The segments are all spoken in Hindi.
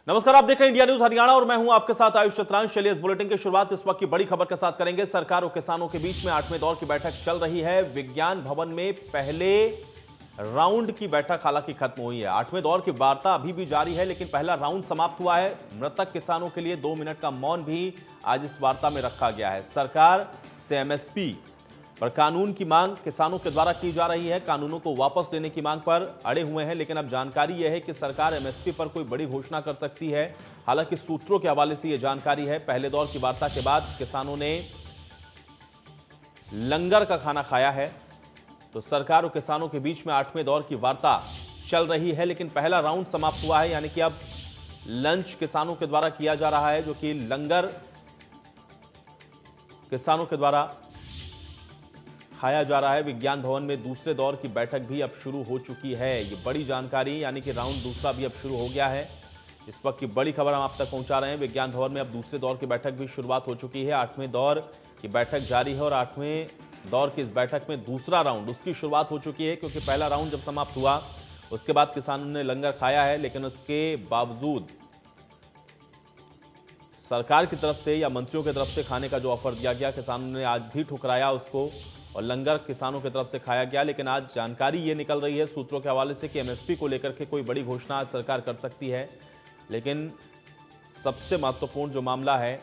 नमस्कार, आप देख रहे हैं इंडिया न्यूज हरियाणा और मैं हूं आपके साथ आयुष चतुरांश। चलिए इस बुलेटिन की शुरुआत इस वक्त की बड़ी खबर के साथ करेंगे। सरकार और किसानों के बीच में 8वें दौर की बैठक चल रही है। विज्ञान भवन में पहले राउंड की बैठक हालांकि खत्म हुई है। 8वें दौर की वार्ता अभी भी जारी है, लेकिन पहला राउंड समाप्त हुआ है। मृतक किसानों के लिए 2 मिनट का मौन भी आज इस वार्ता में रखा गया है। सरकार से एमएसपी पर कानून की मांग किसानों के द्वारा की जा रही है। कानूनों को वापस लेने की मांग पर अड़े हुए हैं, लेकिन अब जानकारी यह है कि सरकार एमएसपी पर कोई बड़ी घोषणा कर सकती है। हालांकि सूत्रों के हवाले से यह जानकारी है, पहले दौर की वार्ता के बाद किसानों ने लंगर का खाना खाया है। तो सरकार और किसानों के बीच में 8वें दौर की वार्ता चल रही है, लेकिन पहला राउंड समाप्त हुआ है, यानी कि अब लंच किसानों के द्वारा किया जा रहा है, जो कि लंगर किसानों के द्वारा खाया जा रहा है। विज्ञान भवन में दूसरे दौर की बैठक भी अब शुरू हो चुकी है। ये बड़ी जानकारी, यानी कि राउंड दूसरा भी अब शुरू हो गया है। इस वक्त की बड़ी खबर हम आप तक पहुंचा रहे हैं। विज्ञान भवन में अब दूसरे दौर की बैठक भी शुरुआत हो चुकी है। 8वें दौर की बैठक जारी है और 8वें दौर की इस बैठक में दूसरा राउंड उसकी शुरुआत हो चुकी है, क्योंकि पहला राउंड जब समाप्त हुआ उसके बाद किसानों ने लंगर खाया है, लेकिन उसके बावजूद सरकार की तरफ से या मंत्रियों की तरफ से खाने का जो ऑफर दिया गया, किसानों ने आज भी ठुकराया उसको और लंगर किसानों की तरफ से खाया गया। लेकिन आज जानकारी ये निकल रही है सूत्रों के हवाले से कि एमएसपी को लेकर के कोई बड़ी घोषणा आज सरकार कर सकती है। लेकिन सबसे महत्वपूर्ण जो मामला है,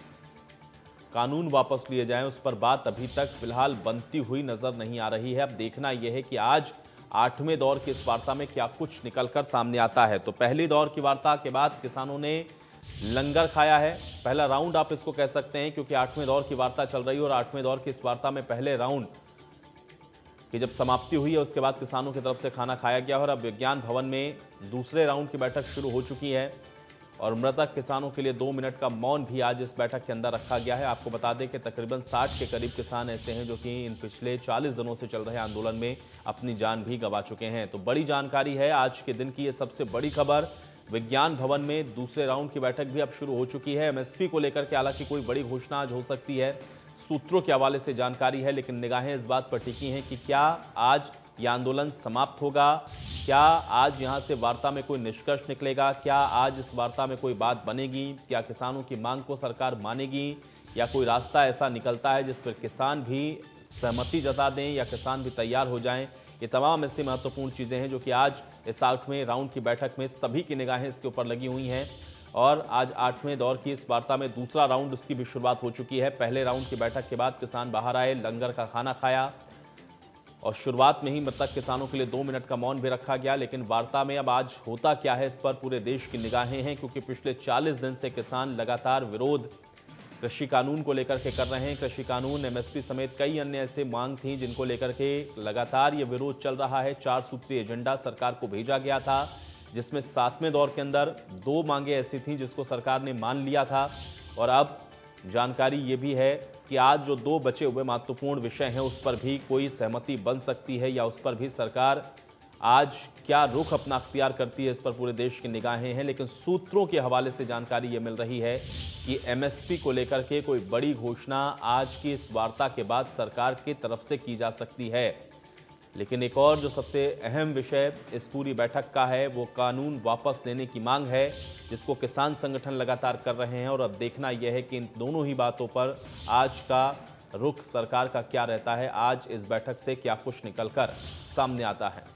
कानून वापस लिए जाएं, उस पर बात अभी तक फिलहाल बनती हुई नजर नहीं आ रही है। अब देखना यह है कि आज 8वें दौर की इस वार्ता में क्या कुछ निकलकर सामने आता है। तो पहली दौर की वार्ता के बाद किसानों ने लंगर खाया है, पहला राउंड आप इसको कह सकते हैं, क्योंकि 8वें दौर की वार्ता चल रही है और 8वें दौर की इस वार्ता में पहले राउंड की जब समाप्ति हुई है उसके बाद किसानों की तरफ से खाना खाया गया और अब विज्ञान भवन में दूसरे राउंड की बैठक शुरू हो चुकी है और मृतक किसानों के लिए 2 मिनट का मौन भी आज इस बैठक के अंदर रखा गया है। आपको बता दें कि तकरीबन 60 के करीब किसान ऐसे हैं जो कि इन पिछले 40 दिनों से चल रहे आंदोलन में अपनी जान भी गंवा चुके हैं। तो बड़ी जानकारी है आज के दिन की, ये सबसे बड़ी खबर। विज्ञान भवन में दूसरे राउंड की बैठक भी अब शुरू हो चुकी है। एमएसपी को लेकर के हालांकि कोई बड़ी घोषणा आज हो सकती है, सूत्रों के हवाले से जानकारी है, लेकिन निगाहें इस बात पर टिकी हैं कि क्या आज यह आंदोलन समाप्त होगा, क्या आज यहां से वार्ता में कोई निष्कर्ष निकलेगा, क्या आज इस वार्ता में कोई बात बनेगी, क्या किसानों की मांग को सरकार मानेगी या कोई रास्ता ऐसा निकलता है जिस पर किसान भी सहमति जता दें या किसान भी तैयार हो जाएं। ये तमाम ऐसी महत्वपूर्ण चीजें हैं जो कि आज इस 8वें राउंड की बैठक में सभी की निगाहें इसके ऊपर लगी हुई हैं और आज 8वें दौर की इस वार्ता में दूसरा राउंड उसकी भी शुरुआत हो चुकी है। पहले राउंड की बैठक के बाद किसान बाहर आए, लंगर का खाना खाया और शुरुआत में ही मृतक किसानों के लिए 2 मिनट का मौन भी रखा गया। लेकिन वार्ता में अब आज होता क्या है, इस पर पूरे देश की निगाहें हैं, क्योंकि पिछले 40 दिन से किसान लगातार विरोध कृषि कानून को लेकर के कर रहे हैं। कृषि कानून, एमएसपी समेत कई अन्य ऐसे मांग थी जिनको लेकर के लगातार ये विरोध चल रहा है। 4 सूत्रीय एजेंडा सरकार को भेजा गया था, जिसमें 7वें दौर के अंदर 2 मांगे ऐसी थीं जिसको सरकार ने मान लिया था और अब जानकारी ये भी है कि आज जो 2 बचे हुए महत्वपूर्ण विषय हैं उस पर भी कोई सहमति बन सकती है या उस पर भी सरकार आज क्या रुख अपना अख्तियार करती है, इस पर पूरे देश की निगाहें हैं। लेकिन सूत्रों के हवाले से जानकारी ये मिल रही है कि एमएसपी को लेकर के कोई बड़ी घोषणा आज की इस वार्ता के बाद सरकार की तरफ से की जा सकती है। लेकिन एक और जो सबसे अहम विषय इस पूरी बैठक का है वो कानून वापस लेने की मांग है, जिसको किसान संगठन लगातार कर रहे हैं और अब देखना यह है कि इन दोनों ही बातों पर आज का रुख सरकार का क्या रहता है, आज इस बैठक से क्या कुछ निकलकर सामने आता है।